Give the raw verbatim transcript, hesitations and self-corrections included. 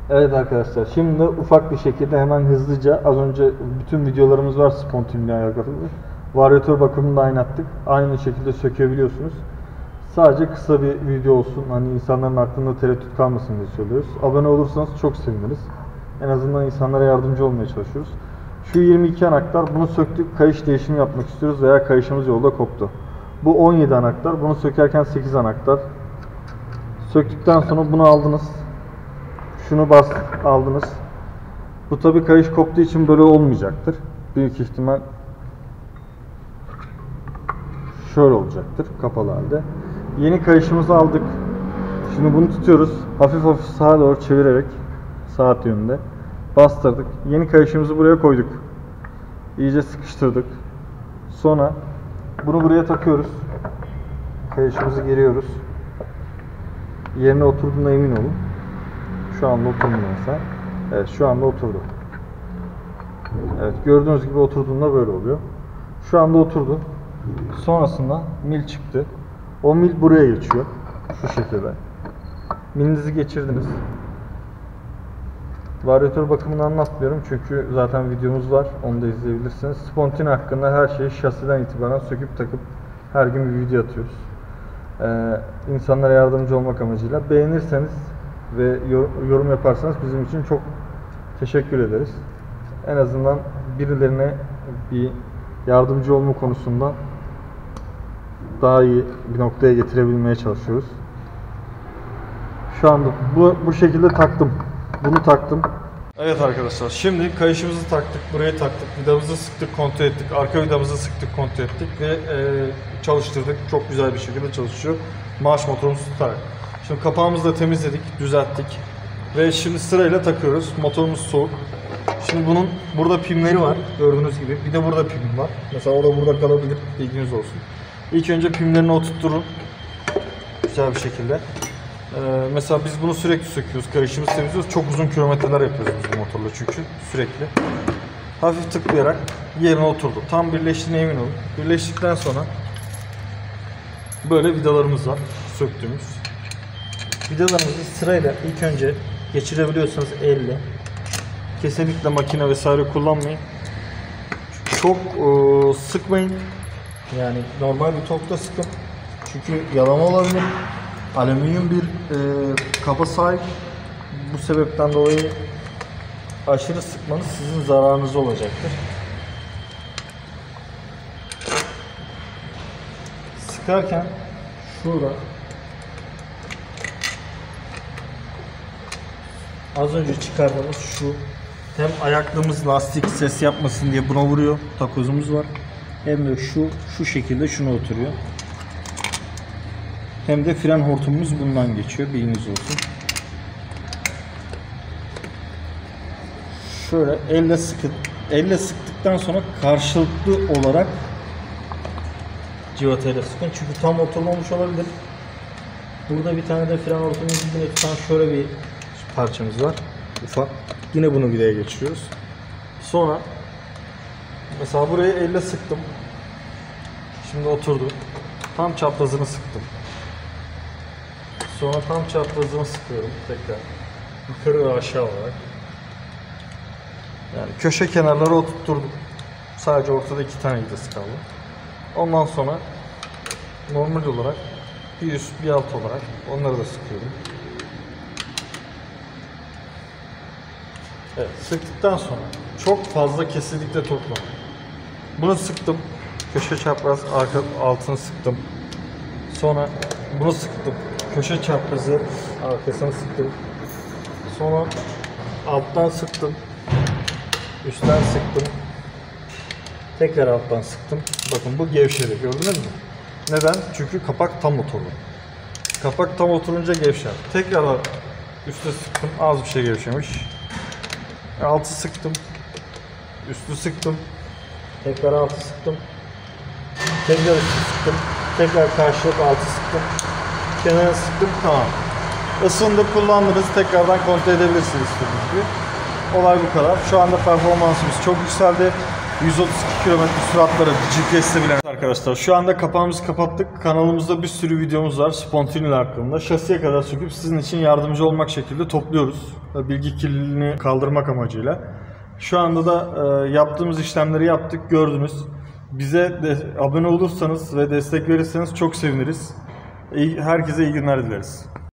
Evet arkadaşlar, şimdi ufak bir şekilde hemen hızlıca, az önce bütün videolarımız var spontinle alakalı. Varyatör bakımını da oynattık. Aynı şekilde sökebiliyorsunuz. Sadece kısa bir video olsun, hani insanların aklında tereddüt kalmasın diye söylüyoruz. Abone olursanız çok seviniriz. En azından insanlara yardımcı olmaya çalışıyoruz. Şu yirmi iki anahtar, bunu söktük, kayış değişimi yapmak istiyoruz veya kayışımız yolda koptu. Bu on yedi anahtar, bunu sökerken sekiz anahtar. Söktükten sonra bunu aldınız. Şunu bas aldınız. Bu tabi kayış koptuğu için böyle olmayacaktır. Büyük ihtimal şöyle olacaktır kapalı halde. Yeni kayışımızı aldık. Şimdi bunu tutuyoruz. Hafif hafif sağa doğru çevirerek saat yönünde bastırdık. Yeni kayışımızı buraya koyduk. İyice sıkıştırdık. Sonra bunu buraya takıyoruz. Kayışımızı geriyoruz. Yerine oturduğuna emin olun. Şu anda oturdu mesela. Evet, şu anda oturdu. Evet, gördüğünüz gibi oturduğunda böyle oluyor. Şu anda oturdu. Sonrasında mil çıktı. O mil buraya geçiyor. Şu şekilde. Milinizi geçirdiniz. Varyatör bakımını anlatmıyorum çünkü zaten videomuz var. Onu da izleyebilirsiniz. Spontine hakkında her şeyi şasiden itibaren söküp takıp her gün bir video atıyoruz. Ee, insanlara yardımcı olmak amacıyla. Beğenirseniz ve yorum yaparsanız bizim için çok teşekkür ederiz. En azından birilerine bir yardımcı olma konusunda daha iyi bir noktaya getirebilmeye çalışıyoruz. Şu anda bu, bu şekilde taktım. Bunu taktım. Evet arkadaşlar, şimdi kayışımızı taktık, buraya taktık, vidamızı sıktık, kontrol ettik, arka vidamızı sıktık, kontrol ettik ve e, çalıştırdık. Çok güzel bir şekilde çalışıyor. Marş motorumuzu tutarak. Şimdi kapağımızı da temizledik, düzelttik ve şimdi sırayla takıyoruz. Motorumuz soğuk. Şimdi bunun burada pimleri var, gördüğünüz gibi. Bir de burada pim var. Mesela o da burada kalabilir, bilginiz olsun. İlk önce pimlerini oturtturun. Güzel bir şekilde. Ee, mesela biz bunu sürekli söküyoruz, kayışımızı temizliyoruz. Çok uzun kilometreler yapıyoruz biz bu motorla çünkü sürekli. Hafif tıklayarak yerine oturdu. Tam birleştiğine emin olun. Birleştikten sonra böyle vidalarımız var, söktüğümüz. Vidalarımızı sırayla ilk önce geçirebiliyorsanız elle. Kesinlikle makine vesaire kullanmayın. Çok e, sıkmayın. Yani normal bir tokta sıkın. Çünkü yalama olabilir. Alüminyum bir e, kaba sahip. Bu sebepten dolayı aşırı sıkmanız sizin zararınıza olacaktır. Sıkarken şurada az önce çıkardığımız şu, hem ayaklığımız lastik ses yapmasın diye buna vuruyor, takozumuz var. Hem de şu şu şekilde şuna oturuyor. Hem de fren hortumumuz bundan geçiyor, bilginiz olsun. Şöyle elle sıkın. Elle sıktıktan sonra karşılıklı olarak civatayla sıkın. Çünkü tam oturmamış olabilir. Burada bir tane de fren hortumumuzu yine tutan şöyle bir parçamız var. Ufak. Yine bunu vidaya geçiriyoruz. Sonra mesela buraya elle sıktım. Şimdi oturdu. Tam çaprazını sıktım. Sonra tam çaprazını sıkıyorum tekrar. Yukarı ve aşağı olarak. Yani köşe kenarları oturtturdum. Sadece ortada iki tane vidası kaldı. Ondan sonra normal olarak bir üst bir alt olarak onları da sıkıyorum. Evet, sıktıktan sonra çok fazla kesinlikle toplama. Bunu sıktım. Köşe çapraz arka altını sıktım. Sonra bunu sıktım. Köşe çaprazı arkasını sıktım. Sonra alttan sıktım. Üstten sıktım. Tekrar alttan sıktım. Bakın bu gevşedi. Gördünüz mü? Neden? Çünkü kapak tam oturdu. Kapak tam oturunca gevşer. Tekrar üstte sıktım. Az bir şey gevşemiş. Altı sıktım. Üstü sıktım. Tekrar altı sıktım. Tekrar üstü sıktım. Tekrar karşılık altı sıktım. Kenara sıktım. Tamam. Isındı, kullandınız. Tekrardan kontrol edebilirsiniz istediğiniz gibi. Olay bu kadar. Şu anda performansımız çok yükseldi. yüz otuz iki kilometre süratleri G P S'te bilen arkadaşlar. Şu anda kapağımızı kapattık. Kanalımızda bir sürü videomuz var Spontini'ler hakkında. Şasiye kadar söküp sizin için yardımcı olmak şekilde topluyoruz. Bilgi kirliliğini kaldırmak amacıyla. Şu anda da e, yaptığımız işlemleri yaptık, gördünüz. Bize de abone olursanız ve destek verirseniz çok seviniriz. İyi, herkese iyi günler dileriz.